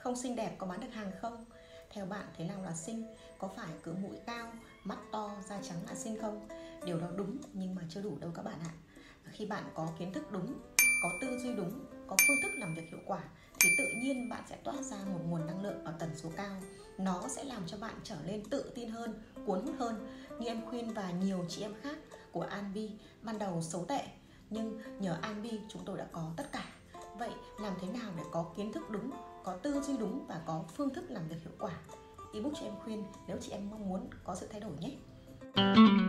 Không xinh đẹp có bán được hàng không? Theo bạn thế nào là xinh? Có phải cứ mũi cao, mắt to, da trắng là xinh không? Điều đó đúng nhưng mà chưa đủ đâu các bạn ạ. Khi bạn có kiến thức đúng, có tư duy đúng, có phương thức làm việc hiệu quả thì tự nhiên bạn sẽ toát ra một nguồn năng lượng ở tần số cao. Nó sẽ làm cho bạn trở nên tự tin hơn, cuốn hút hơn. Như em Khuyên và nhiều chị em khác của Anbi, ban đầu xấu tệ nhưng nhờ Anbi chúng tôi đã có tất cả. Vậy làm thế nào để có kiến thức đúng, có tư duy đúng và có phương thức làm việc hiệu quả? Ebook cho em Khuyên nếu chị em mong muốn có sự thay đổi nhé.